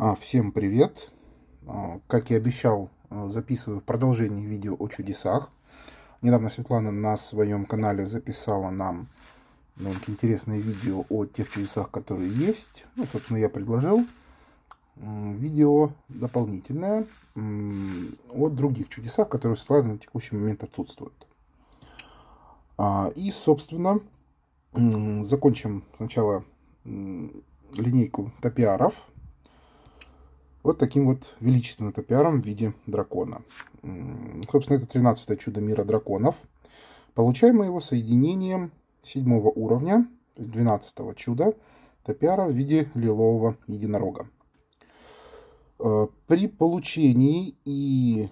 Всем привет! Как и обещал, записываю продолжение видео о чудесах. Недавно Светлана на своем канале записала нам довольно интересное видео о тех чудесах, которые есть. Собственно, я предложил видео дополнительное о других чудесах, которые у Светланы на текущий момент отсутствуют. И, собственно, закончим сначала линейку топиаров. Вот таким вот величественным топиаром в виде дракона. Собственно, это 13-е чудо мира драконов. Получаем мы его соединением 7-го уровня, 12-го чуда топиара в виде лилового единорога. При получении и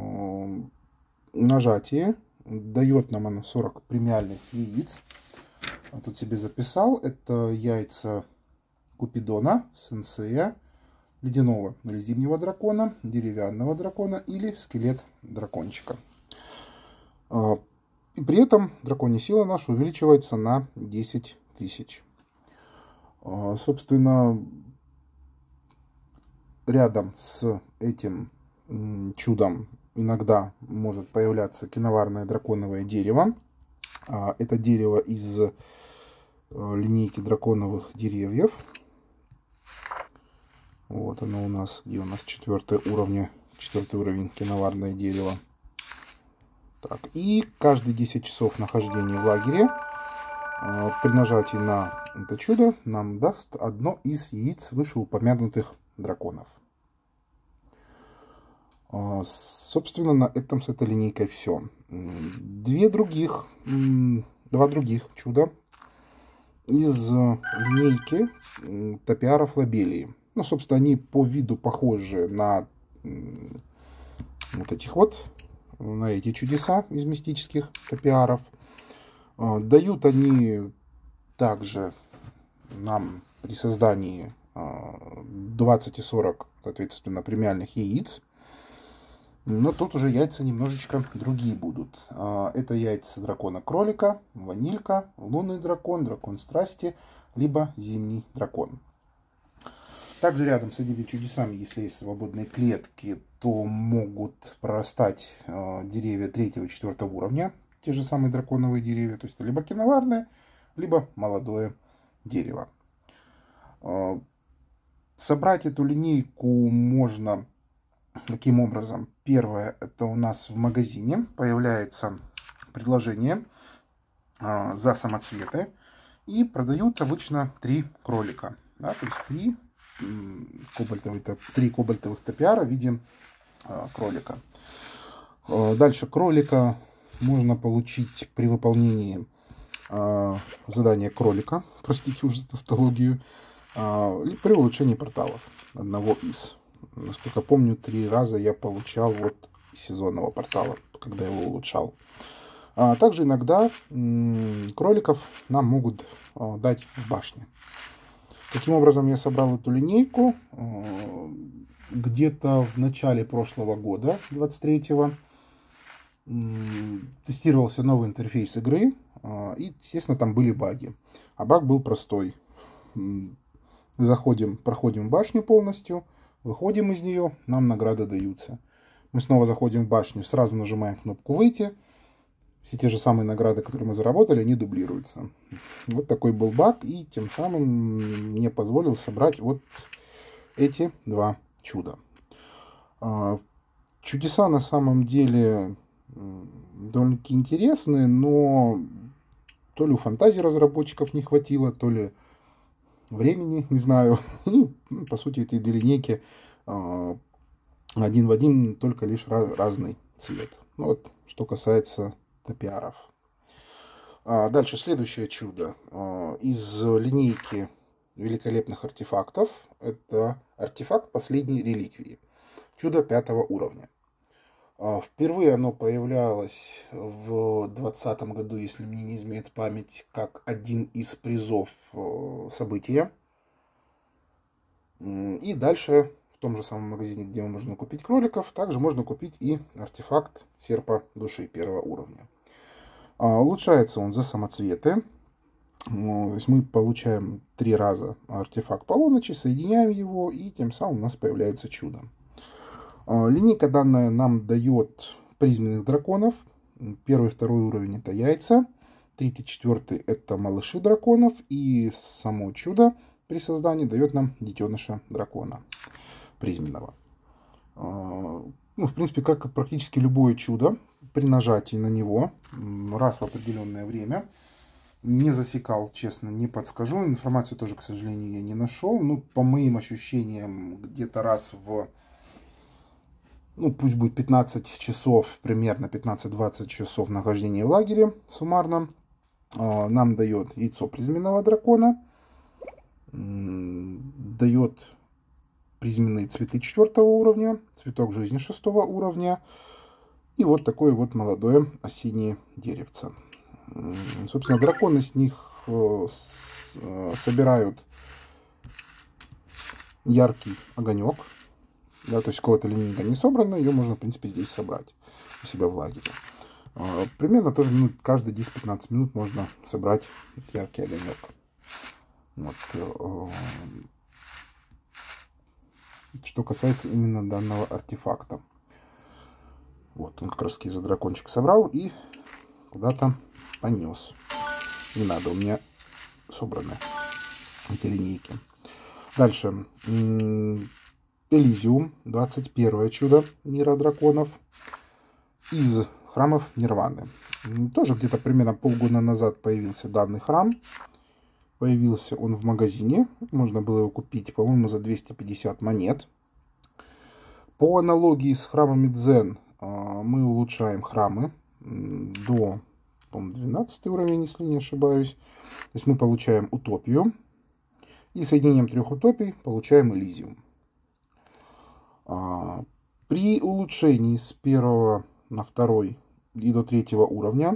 нажатии дает нам оно 40 премиальных яиц. Тут себе записал. Это яйца Купидона, Сенсея, ледяного или зимнего дракона, деревянного дракона или скелет дракончика. И при этом драконья сила наша увеличивается на 10 тысяч. Собственно, рядом с этим чудом иногда может появляться киноварное драконовое дерево. Это дерево из линейки драконовых деревьев. Вот оно у нас, где у нас 4-й уровень киноварное дерево. Так, и каждые 10 часов нахождения в лагере при нажатии на это чудо нам даст одно из яиц вышеупомянутых драконов. Собственно, на этом с этой линейкой все. Два других чуда из линейки топиаров лобелии. Собственно, они по виду похожи на вот этих вот, на эти чудеса из мистических топиаров. Дают они также нам при создании 20 и 40, соответственно, премиальных яиц. Но тут уже яйца немножечко другие будут. Это яйца дракона-кролика, ванилька, лунный дракон, дракон страсти, либо зимний дракон. Также рядом с этими чудесами, если есть свободные клетки, то могут прорастать деревья 3-го и 4-го уровня. Те же самые драконовые деревья. То есть это либо киноварное, либо молодое дерево. Собрать эту линейку можно таким образом. Первое, это у нас в магазине появляется предложение за самоцветы. И продают обычно 3 кролика. Да, то есть 3 кобальтовых топиара в виде кролика. Дальше кролика можно получить при выполнении задания кролика, простите уже за тавтологию, при улучшении порталов одного из. Насколько помню, 3 раза я получал вот сезонного портала, когда его улучшал. Также иногда кроликов нам могут дать в башне. Таким образом, я собрал эту линейку где-то в начале прошлого года, 23-го. Тестировался новый интерфейс игры, и, естественно, там были баги. А баг был простой. Проходим башню полностью, выходим из нее, нам награды даются. Мы снова заходим в башню, сразу нажимаем кнопку «Выйти». Все те же самые награды, которые мы заработали, они дублируются. Вот такой был баг, и тем самым мне позволил собрать вот эти 2 чуда. Чудеса на самом деле довольно-таки интересные, но то ли у фантазии разработчиков не хватило, то ли времени, не знаю. И, по сути, эти 2 линейки один в один, только лишь разный цвет. Вот, что касается топиаров. Дальше следующее чудо из линейки великолепных артефактов. Это артефакт последней реликвии. Чудо 5-го уровня. Впервые оно появлялось в 2020 году, если мне не изменяет память, как один из призов события. И дальше в том же самом магазине, где можно купить кроликов, также можно купить и артефакт серпа души 1-го уровня. Улучшается он за самоцветы. То есть мы получаем 3 раза артефакт полуночи, соединяем его, и тем самым у нас появляется чудо. Линейка данная нам дает призменных драконов. Первый и второй уровень — это яйца. Третий, четвертый — это малыши драконов. И само чудо при создании дает нам детеныша дракона призменного. Ну, в принципе, как и практически любое чудо, при нажатии на него раз в определенное время. Не засекал, честно, не подскажу. Информацию тоже, к сожалению, я не нашел. Ну, по моим ощущениям, где-то раз в, ну, пусть будет 15 часов, примерно 15-20 часов нахождения в лагере суммарно, нам дает яйцо призменного дракона, дает призменные цветы 4 уровня, цветок жизни 6 уровня и вот такое вот молодое осеннее деревце. Собственно, драконы с них собирают яркий огонек. Да, то есть какого-то линейка не собрана, ее можно, в принципе, здесь собрать у себя в лагере. Примерно тоже каждые 10-15 минут можно собрать яркий огонек. Вот. Что касается именно данного артефакта. Вот, он как раз за дракончик собрал и куда-то понес. Не надо, у меня собраны эти линейки. Дальше. Элизиум, 21 чудо мира драконов из храмов Нирваны. Тоже где-то примерно полгода назад появился данный храм. Появился он в магазине. Можно было его купить, по-моему, за 250 монет. По аналогии с храмами Дзен мы улучшаем храмы до, по-моему, 12 уровень, если не ошибаюсь. То есть мы получаем утопию. И соединением 3 утопий получаем Элизиум. При улучшении с 1 на 2 и до 3 уровня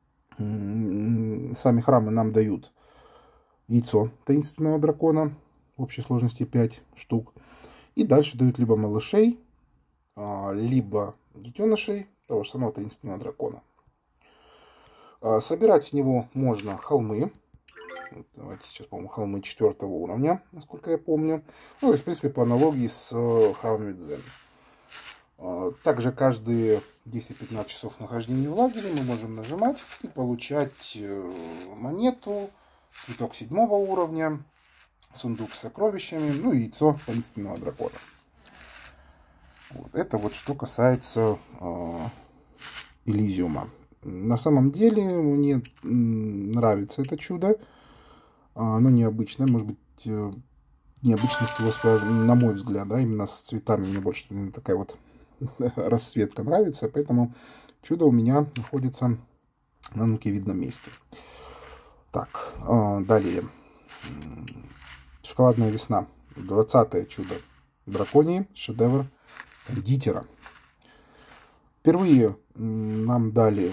сами храмы нам дают яйцо таинственного дракона в общей сложности 5 штук. И дальше дают либо малышей, либо детенышей того же самого таинственного дракона. Собирать с него можно холмы. Давайте сейчас, по-моему, холмы 4 уровня, насколько я помню. Ну, то есть, в принципе, по аналогии с храмами Дзен. Также каждые 10-15 часов нахождения в лагере мы можем нажимать и получать монету, цветок 7 уровня, сундук с сокровищами, ну и яйцо таинственного дракона. Вот. Это вот что касается Элизиума. На самом деле мне нравится это чудо. Оно необычное, может быть, необычность его, на мой взгляд, да, именно с цветами мне больше такая вот расцветка нравится, поэтому чудо у меня находится на видном месте. Так, далее. Шоколадная весна. 20 чудо драконии, шедевр кондитера. Впервые нам дали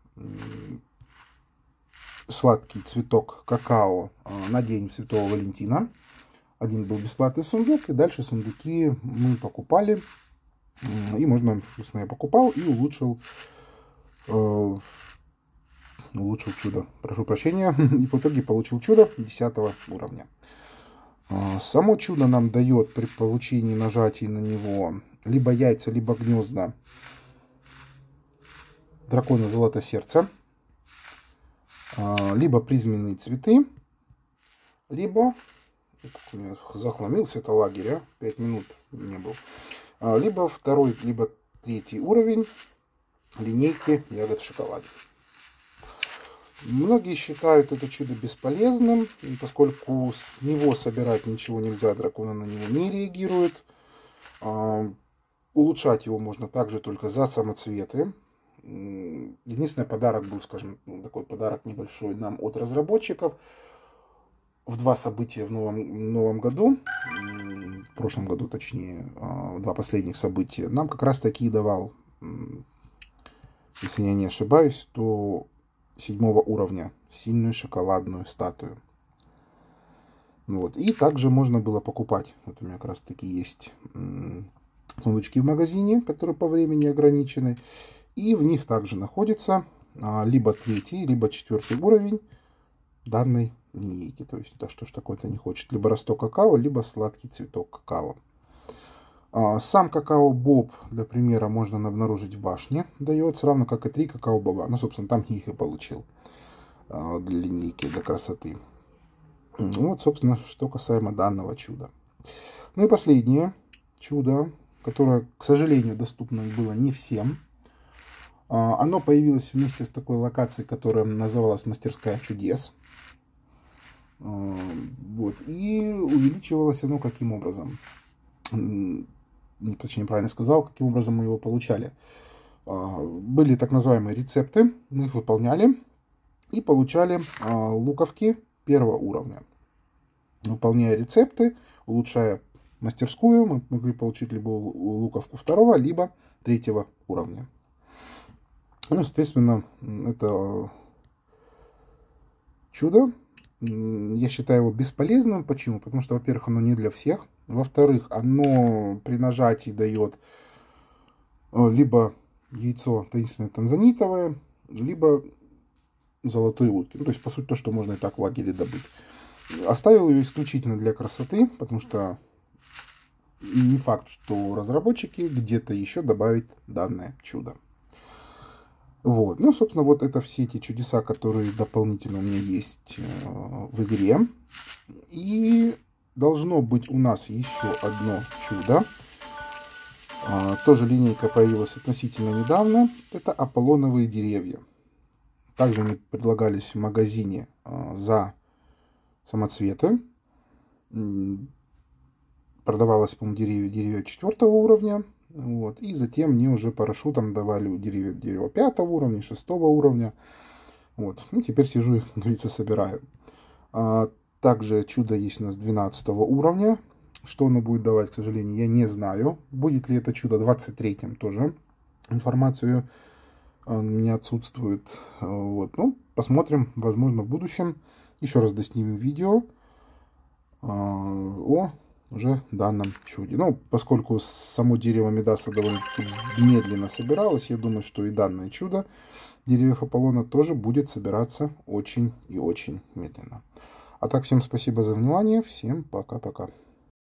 сладкий цветок какао на день Святого Валентина. Один был бесплатный сундук, и дальше сундуки мы покупали. И можно, собственно, я покупал и улучшил чудо. Прошу прощения. И в итоге получил чудо 10 уровня. Само чудо нам дает при получении нажатия на него либо яйца, либо гнезда дракона Золотосердца, либо призменные цветы, либо, захламился это лагерь, 5 минут не был, либо 2, либо 3 уровень линейки ягод в шоколаде. Многие считают это чудо бесполезным, поскольку с него собирать ничего нельзя, драконы на него не реагируют. Улучшать его можно также только за самоцветы. Единственный подарок был, скажем, такой подарок небольшой нам от разработчиков. В 2 события в новом году, в прошлом году точнее, 2 последних события, нам как раз таки давал, если я не ошибаюсь, то 7 уровня сильную шоколадную статую. Вот. И также можно было покупать. Вот у меня как раз таки есть сундучки в магазине, которые по времени ограничены. И в них также находится либо 3, либо 4 уровень данной линейки. То есть, да что ж такое-то не хочет. Либо росток какао, либо сладкий цветок какао. Сам какао-боб, для примера, можно обнаружить в башне. Дается, равно как и 3 какао-боба. Ну, собственно, там их и получил для линейки, для красоты. Вот, собственно, что касаемо данного чуда. Ну и последнее чудо, которое, к сожалению, доступно было не всем. Оно появилось вместе с такой локацией, которая называлась «Мастерская чудес». Вот. И увеличивалось оно каким образом? Точнее, правильно сказал, каким образом мы его получали. Были так называемые рецепты, мы их выполняли и получали луковки 1-го уровня. Выполняя рецепты, улучшая мастерскую, мы могли получить либо луковку 2-го, либо 3-го уровня. Ну, соответственно, это чудо, я считаю его бесполезным. Почему? Потому что, во-первых, оно не для всех. Во-вторых, оно при нажатии дает либо яйцо таинственное танзанитовое, либо золотой утки. Ну, то есть, по сути, то, что можно и так в лагере добыть. Оставил ее исключительно для красоты, потому что не факт, что разработчики где-то еще добавят данное чудо. Вот. Ну, собственно, вот это все эти чудеса, которые дополнительно у меня есть в игре. И должно быть у нас еще одно чудо. Тоже линейка появилась относительно недавно. Это аполлоновые деревья. Также они предлагались в магазине за самоцветы. Продавалось, по-моему, деревья 4-го уровня. Вот. И затем мне уже парашютом давали дерево 5-го уровня, 6-го уровня. Вот. Ну, теперь сижу и, как говорится, собираю. Также чудо есть у нас 12-го уровня. Что оно будет давать, к сожалению, я не знаю. Будет ли это чудо 23-м тоже. Информацию у меня отсутствует. Вот. Ну, посмотрим, возможно, в будущем. Еще раз доснимем видео о уже данном чуде. Ну, поскольку само дерево Мидаса довольно-таки медленно собиралось, я думаю, что и данное чудо деревьев Аполлона тоже будет собираться очень и очень медленно. А так, всем спасибо за внимание. Всем пока-пока.